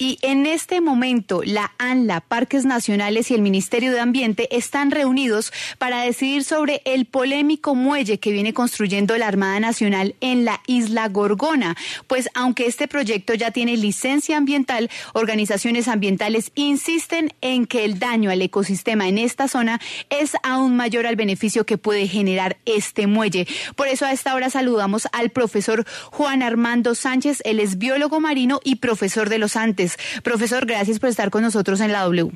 y en este momento la ANLA, Parques Nacionales y el Ministerio de Ambiente están reunidos para decidir sobre el polémico muelle que viene construyendo la Armada Nacional en la isla Gorgona. Pues aunque este proyecto ya tiene licencia ambiental, organizaciones ambientales insisten en que el daño al ecosistema en esta zona es aún mayor al beneficio que puede generar este muelle. Por eso a esta hora saludamos al profesor Juan Armando Sánchez, él es biólogo marino y profesor de los Andes. Profesor, gracias por estar con nosotros en la W.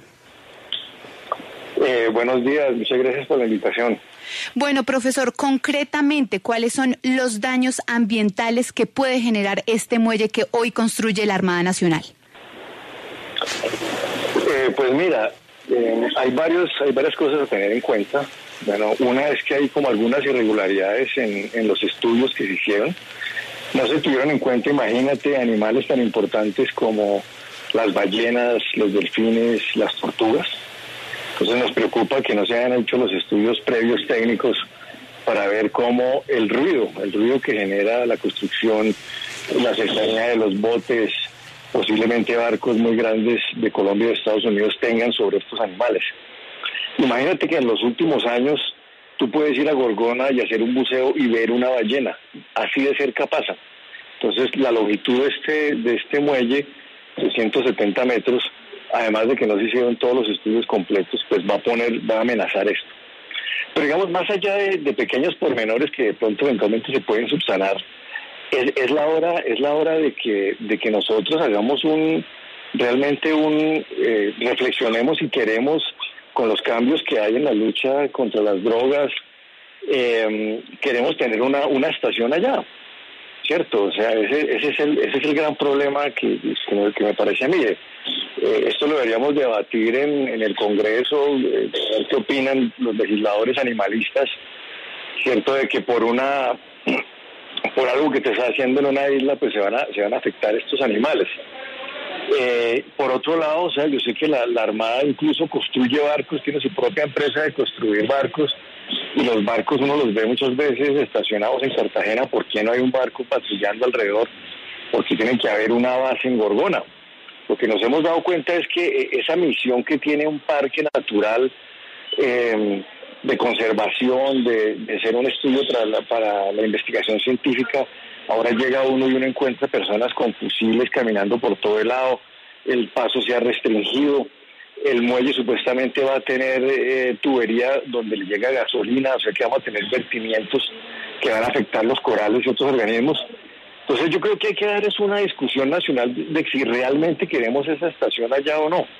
Buenos días, muchas gracias por la invitación. Bueno, profesor, concretamente, ¿cuáles son los daños ambientales que puede generar este muelle que hoy construye la Armada Nacional? Pues mira, hay varias cosas a tener en cuenta. Bueno, una es que hay como algunas irregularidades en los estudios que se hicieron. No se tuvieron en cuenta, imagínate, animales tan importantes como las ballenas, los delfines, las tortugas. Entonces nos preocupa que no se hayan hecho los estudios previos técnicos para ver cómo el ruido que genera la construcción, la cercanía de los botes, posiblemente barcos muy grandes de Colombia y de Estados Unidos tengan sobre estos animales. Imagínate que en los últimos años tú puedes ir a Gorgona y hacer un buceo y ver una ballena, así de cerca pasa. Entonces la longitud de este muelle, de 170 metros, además de que no se hicieron todos los estudios completos, pues va a amenazar esto. Pero digamos, más allá de pequeños pormenores que de pronto eventualmente se pueden subsanar, es la hora de que nosotros hagamos reflexionemos si queremos, con los cambios que hay en la lucha contra las drogas, queremos tener una estación allá, ¿cierto? O sea, ese es el gran problema que me parece a mí. Esto lo deberíamos debatir en el Congreso, ver qué opinan los legisladores animalistas, ¿cierto? De que por algo que te está haciendo en una isla, pues se van a afectar estos animales. Por otro lado, o sea, yo sé que la Armada incluso construye barcos, tiene su propia empresa de construir barcos, y los barcos uno los ve muchas veces estacionados en Cartagena. ¿Por qué no hay un barco patrullando alrededor? Porque tiene que haber una base en Gorgona. Lo que nos hemos dado cuenta es que esa misión que tiene un parque natural de conservación, de ser un estudio para la investigación científica, ahora llega uno y uno encuentra personas con fusiles caminando por todo el lado, el paso se ha restringido, el muelle supuestamente va a tener tubería donde le llega gasolina, o sea que vamos a tener vertimientos que van a afectar los corales y otros organismos. Entonces yo creo que hay que dar una discusión nacional de si realmente queremos esa estación allá o no.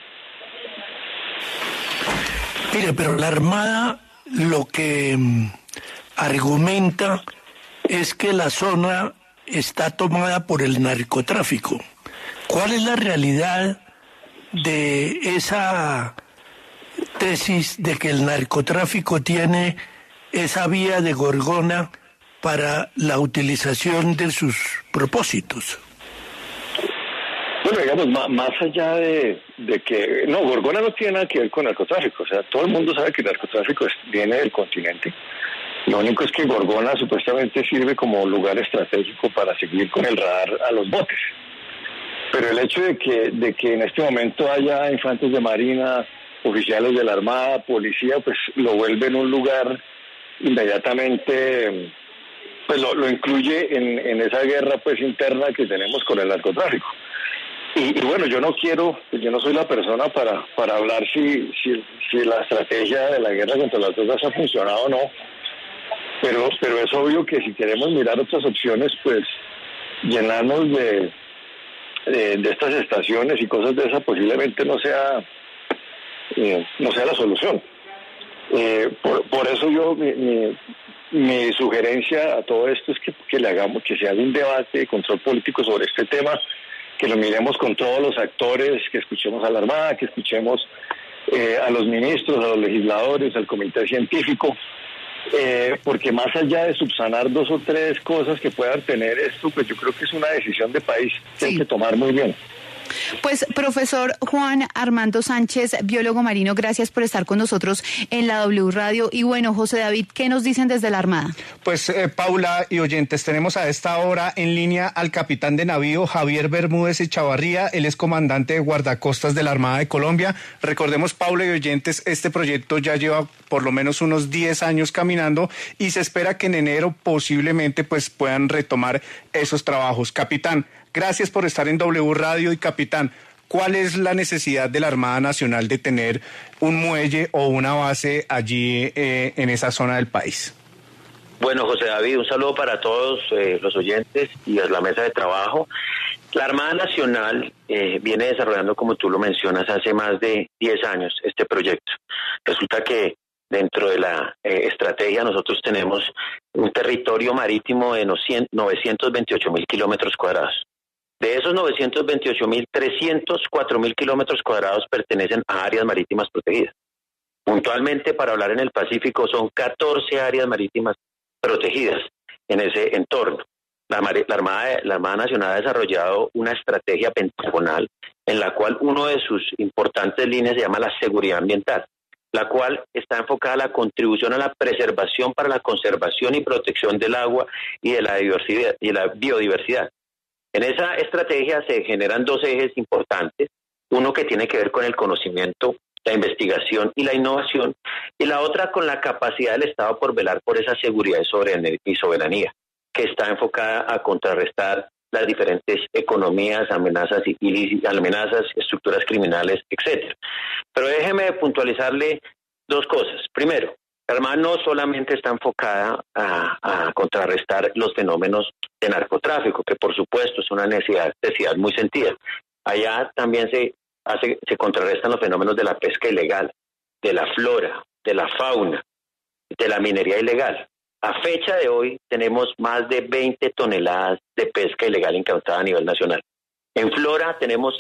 Mire, pero la Armada lo que argumenta es que la zona está tomada por el narcotráfico. ¿Cuál es la realidad de esa tesis de que el narcotráfico tiene esa vía de Gorgona para la utilización de sus propósitos? Bueno, digamos, más allá de que... No, Gorgona no tiene nada que ver con narcotráfico. O sea, todo el mundo sabe que el narcotráfico viene del continente. Lo único es que Gorgona supuestamente sirve como lugar estratégico para seguir con el radar a los botes. Pero el hecho de que en este momento haya infantes de marina, oficiales de la Armada, policía, pues lo vuelve en un lugar inmediatamente... pues lo incluye en esa guerra pues interna que tenemos con el narcotráfico. Y bueno, yo no soy la persona para hablar si la estrategia de la guerra contra las drogas ha funcionado o no, pero es obvio que si queremos mirar otras opciones, pues llenarnos de estas estaciones y cosas de esas posiblemente no sea la solución. Por eso mi sugerencia a todo esto es que se haga un debate de control político sobre este tema, que lo miremos con todos los actores, que escuchemos a la Armada, que escuchemos a los ministros, a los legisladores, al comité científico, porque más allá de subsanar 2 o 3 cosas que puedan tener esto, pues yo creo que es una decisión de país que hay que tomar muy bien. Pues, profesor Juan Armando Sánchez, biólogo marino, gracias por estar con nosotros en la W Radio. Y bueno, José David, ¿qué nos dicen desde la Armada? Pues, Paula y oyentes, tenemos a esta hora en línea al capitán de navío Javier Bermúdez Echavarría. Él es comandante de guardacostas de la Armada de Colombia. Recordemos, Paula y oyentes, este proyecto ya lleva por lo menos unos 10 años caminando y se espera que en enero posiblemente pues puedan retomar esos trabajos. Capitán, gracias por estar en W Radio. Y capitán, ¿cuál es la necesidad de la Armada Nacional de tener un muelle o una base allí en esa zona del país? Bueno, José David, un saludo para todos los oyentes y a la mesa de trabajo. La Armada Nacional viene desarrollando, como tú lo mencionas, hace más de 10 años este proyecto. Resulta que dentro de la estrategia nosotros tenemos un territorio marítimo de 928.000 kilómetros cuadrados. De esos 928.000, 304.000 kilómetros cuadrados pertenecen a áreas marítimas protegidas. Puntualmente, para hablar en el Pacífico, son 14 áreas marítimas protegidas en ese entorno. La Armada Nacional ha desarrollado una estrategia pentagonal en la cual una de sus importantes líneas se llama la seguridad ambiental, la cual está enfocada a la contribución a la preservación para la conservación y protección del agua y de la biodiversidad. En esa estrategia se generan dos ejes importantes, uno que tiene que ver con el conocimiento, la investigación y la innovación, y la otra con la capacidad del Estado por velar por esa seguridad y soberanía, que está enfocada a contrarrestar las diferentes economías, amenazas, estructuras criminales, etcétera. Pero déjeme puntualizarle dos cosas. Primero, la Armada no solamente está enfocada a contrarrestar los fenómenos de narcotráfico, que por supuesto es una necesidad muy sentida. Allá también se contrarrestan los fenómenos de la pesca ilegal, de la flora, de la fauna, de la minería ilegal. A fecha de hoy tenemos más de 20 toneladas de pesca ilegal incautada a nivel nacional. En flora tenemos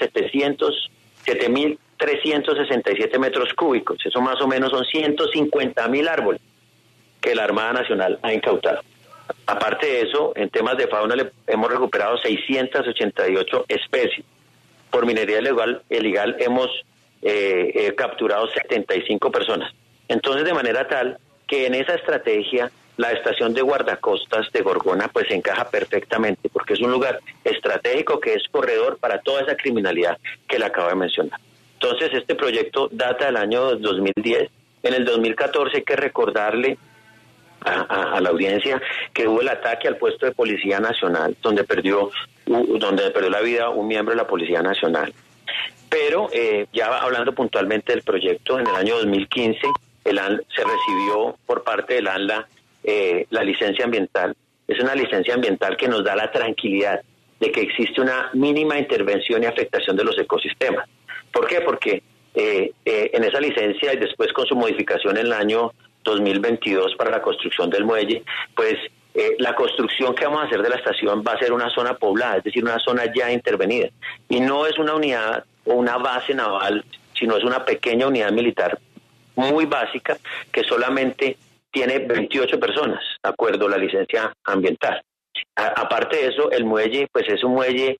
7.367 metros cúbicos. Eso más o menos son 150.000 árboles que la Armada Nacional ha incautado. Aparte de eso, en temas de fauna hemos recuperado 688 especies. Por minería ilegal hemos capturado 75 personas. Entonces, de manera tal que en esa estrategia la estación de guardacostas de Gorgona pues encaja perfectamente, porque es un lugar estratégico que es corredor para toda esa criminalidad que le acabo de mencionar. Entonces, este proyecto data del año 2010. En el 2014 hay que recordarle a la audiencia que hubo el ataque al puesto de Policía Nacional, donde perdió la vida un miembro de la Policía Nacional. Pero ya hablando puntualmente del proyecto, en el año 2015 se recibió por parte del ANLA la licencia ambiental. Es una licencia ambiental que nos da la tranquilidad de que existe una mínima intervención y afectación de los ecosistemas. ¿Por qué? Porque en esa licencia y después con su modificación en el año 2022 para la construcción del muelle, pues la construcción que vamos a hacer de la estación va a ser una zona poblada, es decir, una zona ya intervenida. Y no es una unidad o una base naval, sino es una pequeña unidad militar muy básica que solamente tiene 28 personas, de acuerdo a la licencia ambiental. Aparte de eso, el muelle pues es un muelle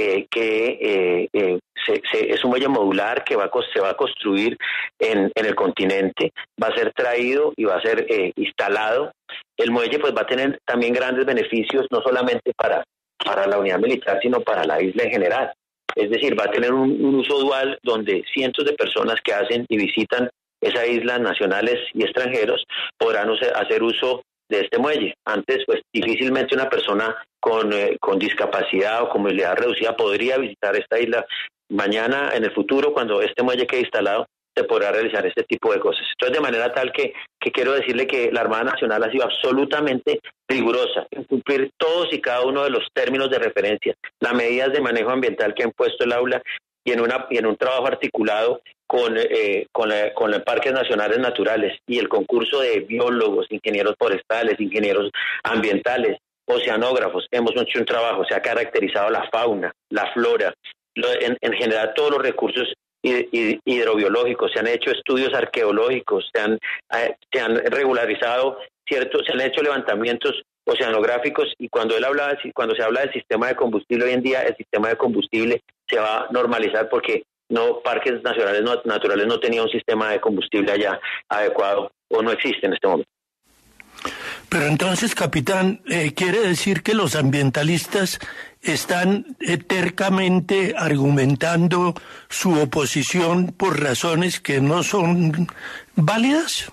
es un muelle modular que se va a construir en el continente, va a ser traído y va a ser instalado. El muelle pues va a tener también grandes beneficios, no solamente para la unidad militar, sino para la isla en general. Es decir, va a tener un uso dual donde cientos de personas que hacen y visitan esa isla, nacionales y extranjeros, podrán hacer uso de este muelle. Antes, pues difícilmente una persona con discapacidad o con movilidad reducida podría visitar esta isla. Mañana, en el futuro, cuando este muelle quede instalado, se podrá realizar este tipo de cosas. Entonces, de manera tal que quiero decirle que la Armada Nacional ha sido absolutamente rigurosa en cumplir todos y cada uno de los términos de referencia, las medidas de manejo ambiental que han puesto el aula y en un trabajo articulado con los parques nacionales naturales y el concurso de biólogos, ingenieros forestales, ingenieros ambientales, oceanógrafos. Hemos hecho un trabajo, se ha caracterizado la fauna, la flora, en general todos los recursos hidrobiológicos, se han hecho estudios arqueológicos, se han regularizado se han hecho levantamientos oceanográficos, y cuando se habla del sistema de combustible hoy en día, el sistema de combustible se va a normalizar porque parques nacionales naturales no tenía un sistema de combustible allá adecuado o no existe en este momento. Pero entonces, capitán, ¿quiere decir que los ambientalistas están tercamente argumentando su oposición por razones que no son válidas?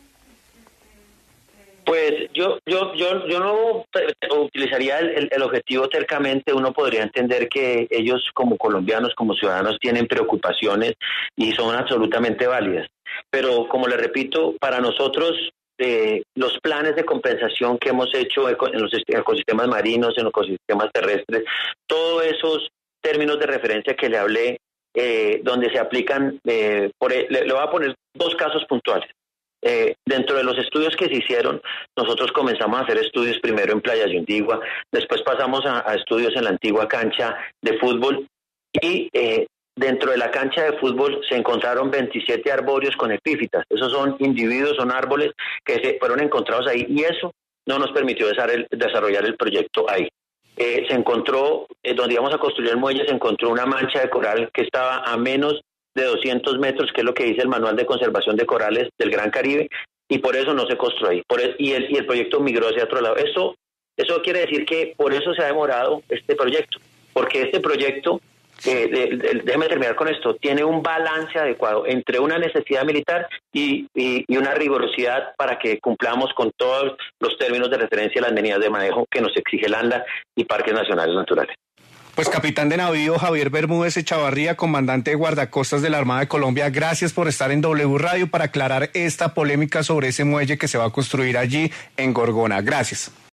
Pues yo no utilizaría el objetivo tercamente. Uno podría entender que ellos como colombianos, como ciudadanos, tienen preocupaciones y son absolutamente válidas. Pero como le repito, para nosotros los planes de compensación que hemos hecho en los ecosistemas marinos, en los ecosistemas terrestres, todos esos términos de referencia que le hablé, donde se aplican, le voy a poner 2 casos puntuales. Dentro de los estudios que se hicieron, nosotros comenzamos a hacer estudios primero en Playas de Undigua, después pasamos a estudios en la antigua cancha de fútbol y dentro de la cancha de fútbol se encontraron 27 arbóreos con epífitas. Esos son individuos, son árboles que se fueron encontrados ahí y eso no nos permitió desarrollar el proyecto ahí. Se encontró, donde íbamos a construir el muelle, se encontró una mancha de coral que estaba a menos de 200 metros, que es lo que dice el Manual de Conservación de Corales del Gran Caribe, y por eso no se construyó ahí. Y el proyecto migró hacia otro lado. Eso quiere decir que por eso se ha demorado este proyecto, porque este proyecto, déjeme terminar con esto, tiene un balance adecuado entre una necesidad militar y una rigurosidad para que cumplamos con todos los términos de referencia a las medidas de manejo que nos exige el ANLA y Parques Nacionales Naturales. Pues capitán de navío Javier Bermúdez Echavarría, comandante de guardacostas de la Armada de Colombia, gracias por estar en W Radio para aclarar esta polémica sobre ese muelle que se va a construir allí en Gorgona. Gracias.